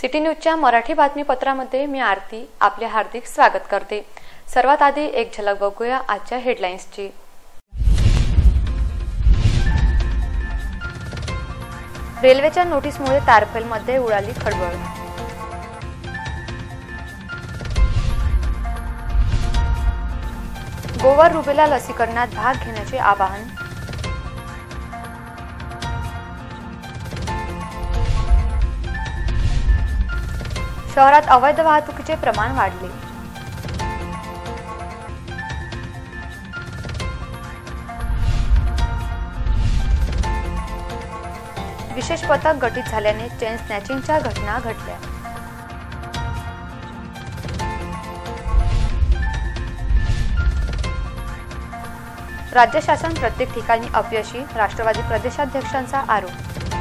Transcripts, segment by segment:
City न्यूजच्या मराठी बातमीपत्रामध्ये मी आरती आपले हार्दिक स्वागत करते। सर्वात आधी एक झलक बघूया आजच्या हेडलाईन्सची। रेल्वेच्या नोटीसमुळे तारफेलमध्ये उडाली खळबळ। गोवर रुबेला लसीकरणात भाग घेण्याचे आवाहन। शहरात अवैध वाहतुकीचे प्रमाण वाढले। विशेष पथक गठीत झाल्याने चेन स्नॅचिंगच्या घटना घडल्या। राज्य शासन प्रत्येक ठिकाणी अपयशी, राष्ट्रवादी प्रदेशाध्यक्षांचा आरोप।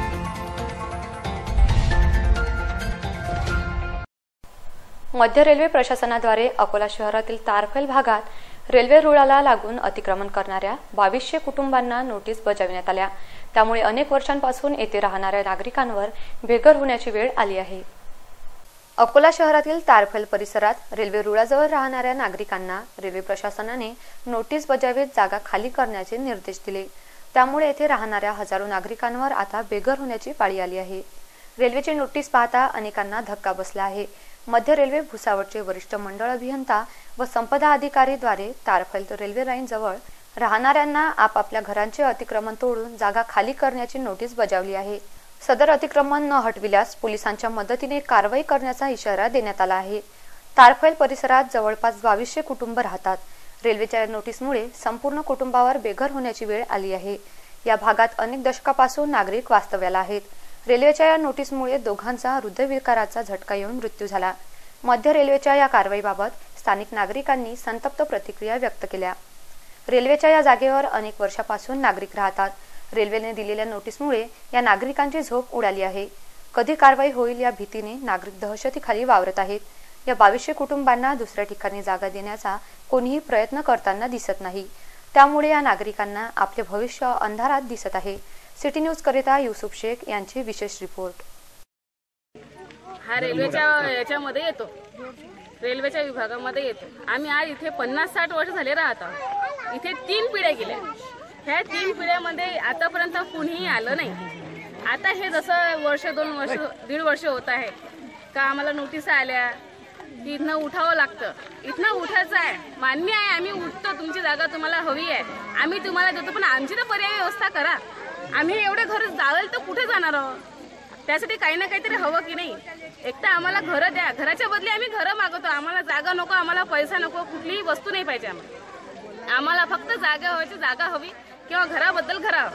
मध्य रेल्वे प्रशासनाद्वारे अकोला शहरातील तारफेल भागात रेल्वे रुळाला लागून अतिक्रमण करणाऱ्या 2200 कुटुंबांना नोटीस बजावण्यात आल्या। त्यामुळे अनेक वर्षांपासून येथे राहणाऱ्या नागरिकांवर बेघर होण्याची वेळ आली आहे। अकोला शहरातील तारफेल परिसरात रेल्वे रुळाजवळ राहणाऱ्या नागरिकांना रेल्वे प्रशासनाने नोटीस बजावत जागा खाली करण्याचे निर्देश दिले। त्यामुळे येथे राहणाऱ्या हजारो नागरिकांवर आता बेघर होण्याची पाळी आली आहे। रेल्वेची नोटीस पाहता अनेकांना धक्का बसला आहे। मध्य रेल्वे भुसावळचे वरिष्ठ मंडळ अभियंता व संपदा अधिकारी द्वारे तारफेल रेल्वे लाईन जवळ राहणाऱ्यांना आपापल्या घरांचे अतिक्रमण तोडून जागा खाली करण्याची नोटीस बजावली आहे। सदर अतिक्रमण न हटविल्यास पोलिसांच्या मदतीने कारवाई करण्याचा इशारा देण्यात आला आहे। तारफेल परिसरात जवळपास 2200 कुटुंब राहतात। रेल्वेच्या नोटीसमुळे संपूर्ण कुटुंबावर बेघर होण्याची वेळ आली आहे। या भागात अनेक दशकापासून नागरिक वास्तव्याला आहेत। रेल्वेच्या या नोटीसमुळे दोघांचा हृदयविकाराचा झटका येऊन मृत्यू झाला। मध्य रेल्वेच्या या कारवाईबाबत स्थानिक नागरिकांनी संतप्त प्रतिक्रिया व्यक्त केल्या। रेल्वेच्या या जागेवर अनेक वर्षापासून नागरिक राहतात। रेल्वेने दिलेल्या नोटीसमुळे या नागरिकांची झोप उडाली आहे। कधी कारवाई होईल या भीतीने नागरिक दहशतीखाली वावरत आहेत। या 2200 कुटुंबांना दुसऱ्या ठिकाणी जागा देण्याचा कोणीही प्रयत्न करताना दिसत नाही। त्यामुळे या नागरिकांना आपले भविष्य अंधारात दिसत आहे। सिटी न्यूज करिता युसुफ शेख यांची विशेष रिपोर्ट। हा रेल्वेच्या याच्यामध्ये येतो, रेल्वेच्या विभागामध्ये येतो। आम्ही आज इथे 50-60 वर्ष झाले राहतो। इथे 3 पिढ्या गेल्या। ह्या 3 पिढ्यामध्ये आतापर्यंत कुणीही आलं नाही। आता हे जसं वर्ष 2 वर्ष 1.5 वर्ष होत आहे का आम्हाला नोटीस आल्या की इथनं उठावं लागतं। इथनं उठायचं आहे, मान्य आहे, आम्ही उठतो, तुमची जागा तुम्हाला हवी आहे, आम्ही तुम्हाला देतो, पण आमची तर पर्यायी व्यवस्था करा। आम्ही एवढे घर जावेल तर कुठे जाणार आहोत? त्यासाठी काही ना काहीतरी हवं की नाही? एक तर आम्हाला घरं द्या, घराच्या बदली आम्ही घरं मागवतो। आम्हाला जागा नको, आम्हाला पैसा नको, कुठलीही वस्तू नाही पाहिजे आम्हाला फक्त जागा हवी, जागा हवी किंवा घराबद्दल घरा।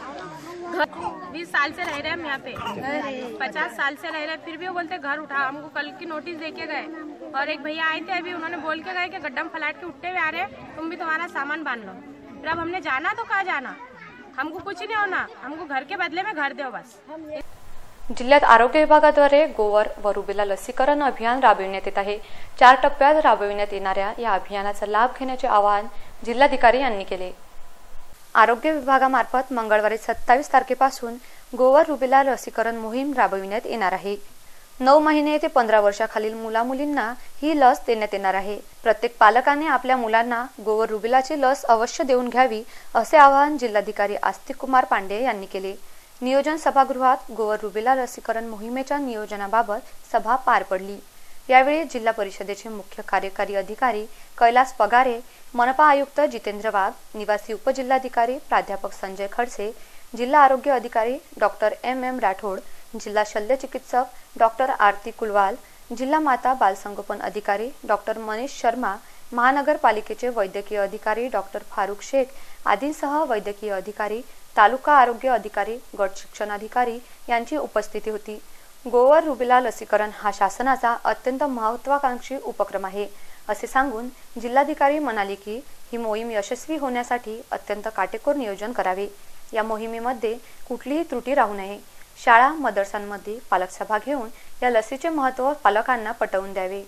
20 साल से रह रहे हैं हम यहाँ पे, 50 साल से रह रहे हैं, फिर भी वो बोलते घर उठा। हमको कल की नोटिस देके गए और एक भैया आए थे अभी, उन्होंने बोल के गए कि गड्ढा में फ्लैट के उठते हुए आ रहे हैं, तुम भी तुम्हारा सामान बांध लो। फिर अब हमने जाना तो कहाँ जाना? हमको कुछ नहीं होना, हमको घर के बदले में घर दो बस। जिल्ह्यात आरोग्य विभागाद्वारे गोवर व रुबेला लसीकरण अभियान राबविण्यात येत आहे। 4 टप्प्यात राबविण्यात येणाऱ्या या अभियानाचा लाभ घेण्याचे आवाहन जिल्हाधिकारी यांनी केले। आरोग्य विभागामार्फत मंगळवारी 27 तारखेपासून गोवर रुबेला लसीकरण मोहीम राबविण्यात येणार आहे। 9 महिने ते 15 वर्षाखालील मुलामुलींना ही लस देण्यात येणार आहे। प्रत्येक पालकाने आपल्या मुलांना गोवर रुबेलाची लस अवश्य देऊन घ्यावी असे आवाहन जिल्हाधिकारी आस्तिक कुमार पांडे यांनी केले। नियोजन सभागृहात गोवर रुबेला लसीकरण मोहिमेच्या नियोजनाबाबत सभा पार पडली। यावेळी जिल्हा परिषदेचे मुख्य कार्यकारी अधिकारी कैलास पगारे, मनपा आयुक्त जितेंद्र वाघ, निवासी उपजिल्हाधिकारी प्राध्यापक संजय खडसे, जिल्हा आरोग्य अधिकारी डॉक्टर एम राठोड, जिल्हा शल्य चिकित्सक डॉक्टर आरती कुलवाल, जिल्हा माता बालसंगोपन अधिकारी डॉक्टर मनीष शर्मा, महानगरपालिकेचे वैद्यकीय अधिकारी डॉक्टर फारुख शेख आदींसह वैद्यकीय अधिकारी, तालुका आरोग्य अधिकारी, गट शिक्षणाधिकारी यांची उपस्थिती होती। गोवर रुबेला लसीकरण हा शासनाचा अत्यंत महत्त्वाकांक्षी उपक्रम आहे असे सांगून जिल्हाधिकारी म्हणाले की ही मोहीम यशस्वी होण्यासाठी अत्यंत काटेकोर नियोजन करावे। या मोहिमेमध्ये कुठलीही त्रुटी राहू नये। शाळा मदरसांमध्ये पालक सभा घेऊन या लसीचे महत्त्व पालकांना पटवून द्यावे।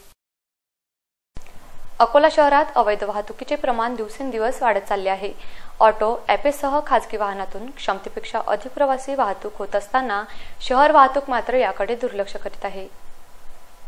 अकोला शहरात अवैध वाहतुकीचे प्रमाण दिवसेंदिवस वाढत चालले आहे। ऑटो ॲपेसह खासगी वाहनातून क्षमतेपेक्षा अधिक प्रवासी वाहतूक होत असताना शहर वाहतूक मात्र याकडे दुर्लक्ष करीत आहे।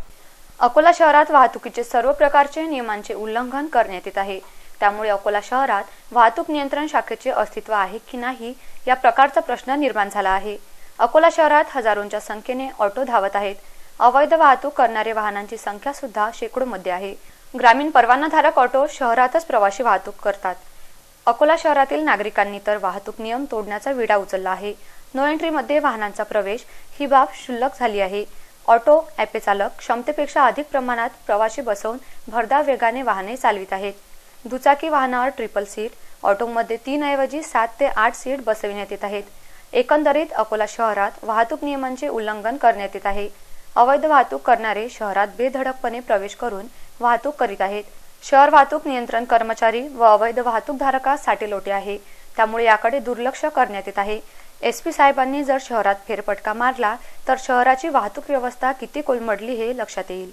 अकोला शहरात वाहतुकीचे सर्व प्रकारचे नियमांचे उल्लंघन करण्यात येत आहे। त्यामुळे अकोला शहरात वाहतूक नियंत्रण शाखेचे अस्तित्व आहे की नाही या प्रकारचा प्रश्न निर्माण झाला आहे। अकोला शहरात हजारोंच्या संख्येने ऑटो धावत आहेत। अवैध वाहतूक करणारे वाहनांची संख्या सुद्धा शेकडोमध्ये आहे। ग्रामीण परवानाधारक ऑटो शहरातच प्रवासी वाहतूक करतात। अकोला शहरातील नागरिकांनी तर वाहतूक नियम तोडण्याचा विडा उचलला आहे। नो एंट्रीमध्ये वाहनांचा प्रवेश ही बाब क्षुल्लक झाली आहे। ऑटो ॲपे चालक क्षमतेपेक्षा अधिक प्रमाणात प्रवासी बसवून भरधाव वेगाने वाहने चालवित आहेत। दुचाकी वाहनावर ट्रिपल सीट, ऑटोमध्ये 3 ऐवजी 7 ते 8 सीट बसविण्यात येत आहेत। एकंदरीत अकोला शहरात वाहतूक नियमांचे उल्लंघन करण्यात येत आहे। अवैध वाहतूक करणारे शहरात बेधडकपणे प्रवेश करून वाहतूक करीत आहेत। शहर वाहतूक नियंत्रण कर्मचारी व अवैध वाहतूकधारकास साटेलोटे आहे। त्यामुळे याकडे दुर्लक्ष करण्यात येत आहे। SP साहेबांनी जर शहरात फेरफटका मारला तर शहराची वाहतूक व्यवस्था किती कोलमडली हे लक्षात येईल।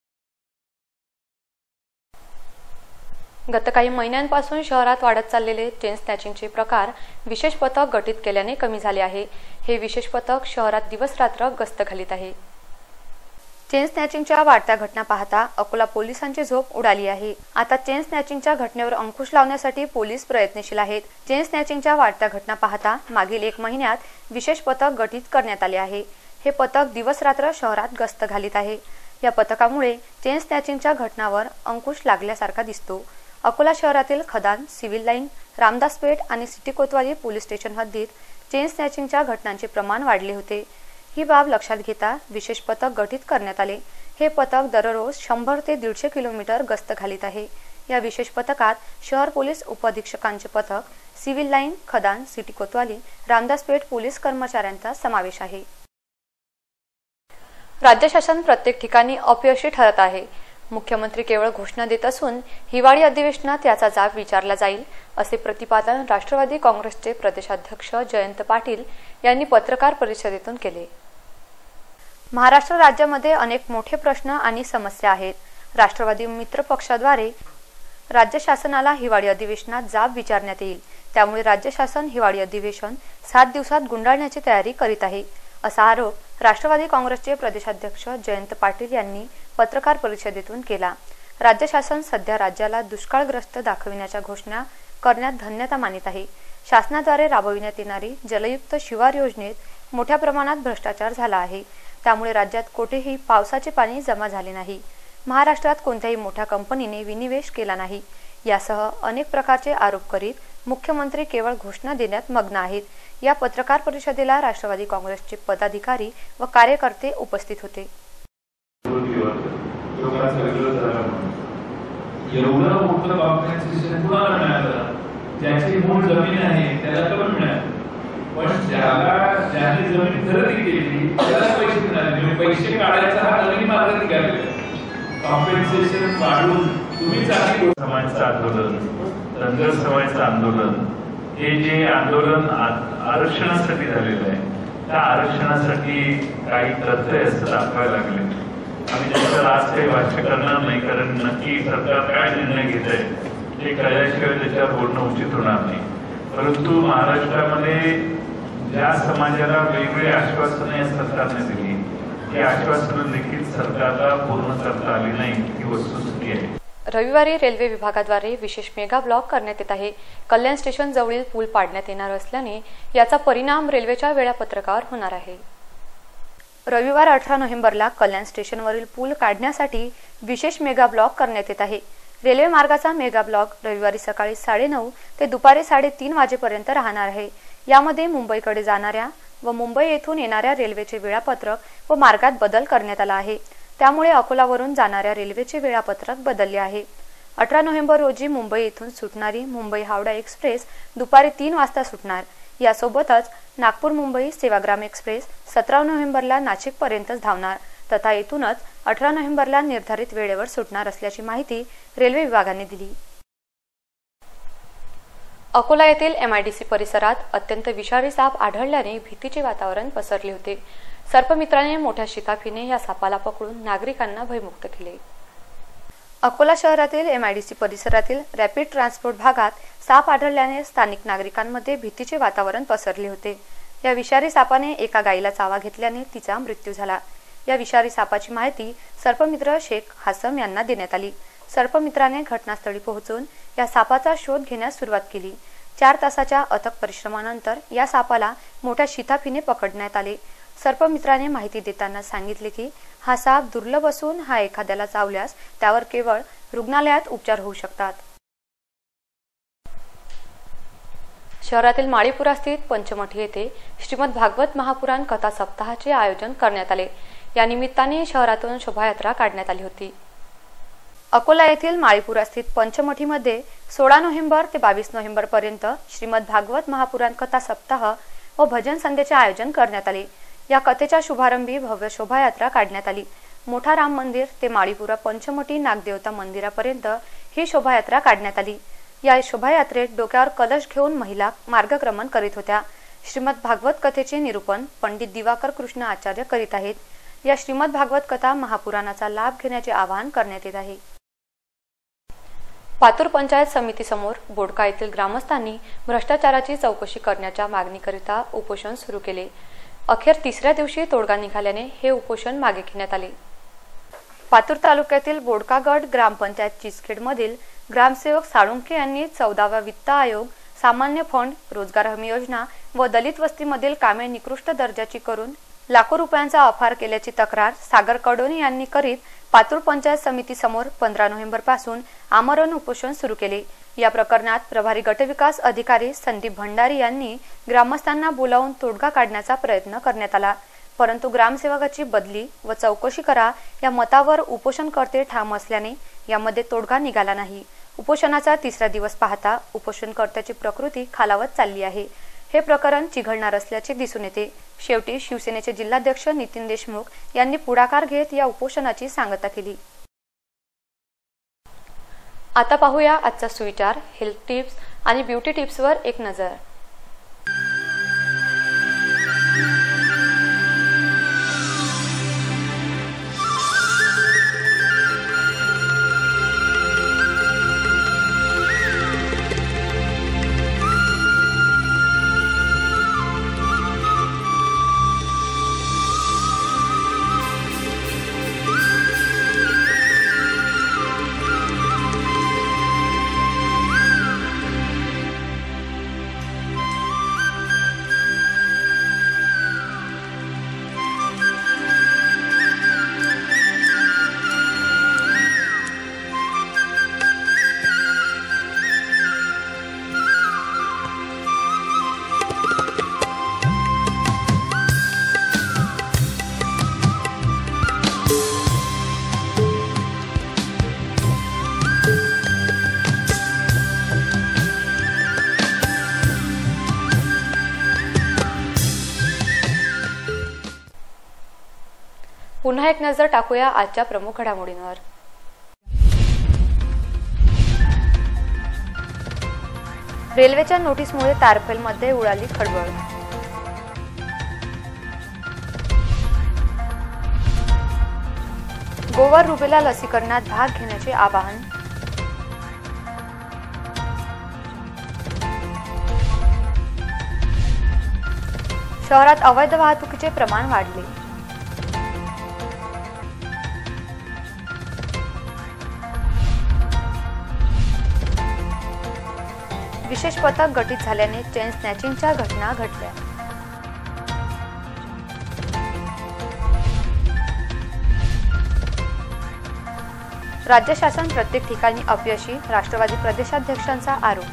गत काही महिन्यांपासून शहरात वाढत चाललेले चेन स्नॅचिंगचे प्रकार विशेष पथक गठीत केल्याने कमी झाले आहे। हे विशेष पथक शहरात दिवस रात्र गस्त घालीत आहे। चेन स्नॅचिंगच्या वाढत्या घटना पाहता अकोला पोलिसांची झोप उडाली आहे। आता चेन स्नॅचिंगच्या घटनेवर अंकुश लावण्यासाठी पोलीस प्रयत्नशील आहेत। चेन स्नॅचिंगच्या वाढत्या घटना पाहता मागील 1 महिन्यात विशेष पथक गठीत करण्यात आले आहे। हे पथक दिवस रात्र शहरात गस्त घालीत आहे। या पथकामुळे चेन स्नॅचिंगच्या घटनांवर अंकुश लागल्यासारखा दिसतो। अकोला शहरातील खदान, सिव्हिल लाईन, रामदासपेठ आणि सिटी कोतवाली पोलीस स्टेशन हद्दीत चेन स्नॅचिंगच्या घटनांचे प्रमाण वाढले होते। ही बाब लक्षात घेता विशेष पथक गठीत करण्यात आले। हे पथक दररोज 100 ते 150 किलोमीटर गस्त घालीत आहे। या विशेष पथकात शहर पोलीस उपअधीक्षकांचे पथक, civil line, Khadan, city Kotwali, Ramdaspeth police कर्मचाऱ्यांचा समावेश आहे। राज्य शासन प्रत्येक ठिकाणी अपयशी ठरत आहे। मुख्यमंत्री केवळ घोषणा देत असून हिवाळी अधिवेशनात याचा जाब विचारला जाईल असे प्रतिपादन राष्ट्रवादी काँग्रेसचे प्रदेशाध्यक्ष जयंत पाटील यांनी पत्रकार परिषदेतून केले। महाराष्ट्र राज्यामध्ये अनेक मोठे प्रश्न आणि समस्या आहेत। राष्ट्रवादी मित्र पक्षाद्वारे राज्य शासनाला हिवाळी अधिवेशनात जाब विचारण्यात येईल। त्यामुळे राज्य शासन हिवाळी अधिवेशन 7 दिवसात गुंडाळण्याची तयारी करीत आहे असा आरोप राष्ट्रवादी काँग्रेसचे प्रदेशाध्यक्ष जयंत पाटील यांनी पत्रकार परिषदेतून केला। राज्य शासन सध्या राज्याला दुष्काळग्रस्त दाखविण्याच्या घोषणा करण्यात धन्यता मानित आहे। शासनाद्वारे राबविण्यात येणारी जलयुक्त शिवार योजनेत मोठ्या प्रमाणात भ्रष्टाचार झाला आहे। त्यामुळे राज्यात कोठेही पावसाचे पाणी जमा झाले नाही। महाराष्ट्रात कोणत्याही मोठ्या कंपनीने विनिवेश केला नाही। यासह अनेक प्रकारचे आरोप करीत मुख्यमंत्री केवळ घोषणा देण्यात मग्न आहेत। या पत्रकार परिषदेला राष्ट्रवादी काँग्रेसचे पदाधिकारी व कार्यकर्ते उपस्थित होते। एवढं मोठं कॉम्पेन्सेशन कुणाला मिळालं? ज्याची मूळ जमीन आहे त्याला कमी मिळालं, पण ज्याने जमीन खरेदी केली त्याला पैसे मिळाले। पैसे काढायचा हा नवीन मार्ग निघालेला आहे। कॉम्पेन्सेशन वाढवून तुम्ही चांगली समाजाचं आंदोलन, धनगर समाजाचं आंदोलन, हे जे आंदोलन आरक्षणासाठी झालेलं आहे त्या आरक्षणासाठी काही तथ्य असं दाखवायला लागले। आम्ही त्याच्यावर आज काही भाष्य करणार नाही, कारण नक्की सरकार काय निर्णय घेत आहे हे कळल्याशिवाय त्याच्यावर बोलणं उचित होणार नाही। परंतु महाराष्ट्रामध्ये ज्या समाजाला वेगवेगळी आश्वासनं या सरकारने दिली, ती आश्वासनं देखील सरकारला पूर्ण करता आली नाही ही वस्तुस्थिती आहे। रविवारी रेल्वे विभागाद्वारे विशेष मेगा ब्लॉक करण्यात येत आहे। कल्याण स्टेशन जवळील पूल पाडण्यात येणार असल्याने याचा परिणाम रेल्वेच्या वेळापत्रकावर होणार आहे। रविवार 18 नोव्हेंबरला कल्याण स्टेशनवरील पूल काढण्यासाठी विशेष मेगा ब्लॉक करण्यात येत आहे। रेल्वे मार्गाचा मेगा ब्लॉक रविवारी सकाळी 9:30 ते दुपारी 3:30 वाजेपर्यंत राहणार आहे। यामध्ये मुंबईकडे जाणाऱ्या व मुंबई येथून येणाऱ्या रेल्वेचे वेळापत्रक व मार्गात बदल करण्यात आला आहे। त्यामुळे अकोलावरून जाणाऱ्या रेल्वेचे वेळापत्रक बदलले आहे। 18 नोव्हेंबर रोजी मुंबई येथून सुटणारी मुंबई हावडा एक्सप्रेस दुपारी 3 वाजता सुटणार। यासोबतच नागपूर मुंबई सेवाग्राम एक्सप्रेस 17 नोव्हेंबरला नाशिक पर्यंतच धावणार तथा येथूनच 18 नोव्हेंबरला निर्धारित वेळेवर सुटणार असल्याची माहिती रेल्वे विभागाने दिली। अकोला येथील MIDC परिसरात अत्यंत विषारी साप आढळल्याने भीतीचे वातावरण पसरले होते। सर्पमित्राने मोठ्या शिताफीने या सापाला पकडून नागरिकांना भयमुक्त केले। अकोला शहरातील MIDC परिसरातील रॅपिड ट्रान्सपोर्ट भागात साप आढळल्याने स्थानिक नागरिकांमध्ये भीतीचे वातावरण पसरले होते। या विषारी सापाने एका गायीला चावा घेतल्याने तिचा मृत्यू झाला। या विषारी सापाची माहिती सर्पमित्र शेख हासम यांना देण्यात आली। सर्पमित्राने घटनास्थळी पोहोचून या सापाचा शोध घेण्यास सुरुवात केली। 4 तासाच्या अथक परिश्रमानंतर या सापाला मोठ्या शिताफीने पकडण्यात आले। सर्पमित्राने माहिती देताना सांगितले की हा साप दुर्लभ असून हा एखाद्याला चावल्यास त्यावर केवळ रुग्णालयात उपचार होऊ शकतात। शहरातील माळीपुरा स्थित पंचमठी येथे श्रीमद भागवत महापुराण कथा सप्ताहाचे आयोजन करण्यात आले। या निमित्ताने शहरातून शोभायात्रा काढण्यात आली होती। अकोला येथील माळीपुरा स्थित पंचमठीमध्ये 16 नोव्हेंबर ते 22 नोव्हेंबर पर्यंत श्रीमद भागवत महापुराण कथा सप्ताह व भजन संध्येचे आयोजन करण्यात आले। या कथेच्या शुभारंभी भव्य शोभायात्रा काढण्यात आली। मोठा राम मंदिर ते माळीपुरा पंचमठी नागदेवता मंदिरापर्यंत ही शोभायात्रा काढण्यात आली। या शोभायात्रेत डोक्यावर कलश घेऊन महिला मार्गक्रमण करीत होत्या। श्रीमद भागवत कथेचे निरूपण पंडित दिवाकर कृष्ण आचार्य करीत आहेत। या श्रीमद भागवत कथा महापुराणाचा लाभ घेण्याचे आवाहन करण्यात येत आहे। पातूर पंचायत समितीसमोर बोडका येथील ग्रामस्थांनी भ्रष्टाचाराची चौकशी करण्याच्या मागणीकरिता उपोषण सुरू केले। अखेर 3ऱ्या दिवशी तोडगा निघाल्याने हे उपोषण मागे घेण्यात आले। पातूर तालुक्यातील बोडकागड ग्रामपंचायत चिचखेडमधील ग्रामसेवक साळुंखे यांनी 14वा वित्त आयोग, सामान्य फंड, रोजगार हमी योजना व दलित वस्तीमधील कामे निकृष्ट दर्जाची करून लाखो रुपयांचा अफार केल्याची तक्रार सागर कडोनी यांनी करीत पातूर पंचायत समिती समोर 15 नोव्हेंबर पासून आमरण उपोषण सुरू केले। या प्रकरणात प्रभारी गटविकास अधिकारी संदीप भंडारी यांनी ग्रामस्थांना बोलावून तोडगा काढण्याचा प्रयत्न करण्यात आला, परंतु ग्रामसेवकाची बदली व चौकशी करा या मतावर उपोषणकर्ते ठाम असल्याने यामध्ये तोडगा निघाला नाही। उपोषणाचा 3रा दिवस पाहता उपोषणकर्त्याची प्रकृती खालावत चालली आहे। हे प्रकरण चिघळणार असल्याचे दिसून येते। शेवटी शिवसेनेचे जिल्हाध्यक्ष नितीन देशमुख यांनी पुढाकार घेत या उपोषणाची सांगता केली। आता पाहूया आजचा सुविचार, हेल्थ टिप्स आणि ब्युटी टिप्सवर एक नजर। पुन्हा एक नजर टाकूया आजच्या प्रमुख घडामोडींवर। रेल्वेच्या नोटीसमुळे तारफेलमध्ये उडाली खळबळ। गोवा रुबेला लसीकरणात भाग घेण्याचे आवाहन। शहरात अवैध वाहतुकीचे प्रमाण वाढले। विशेष पथक गठीत झाल्याने चेन स्नॅचिंगच्या घटना घडल्या। राज्य शासन प्रत्येक ठिकाणी अपयशी, राष्ट्रवादी प्रदेशाध्यक्षांचा आरोप।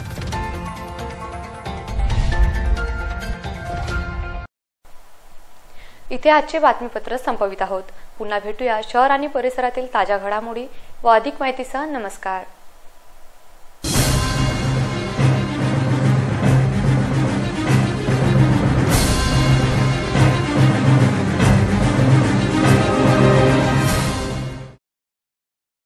इथे आजचे बातमीपत्र संपवित आहोत। पुन्हा भेटूया शहर आणि परिसरातील ताज्या घडामोडी व अधिक माहितीसह। नमस्कार।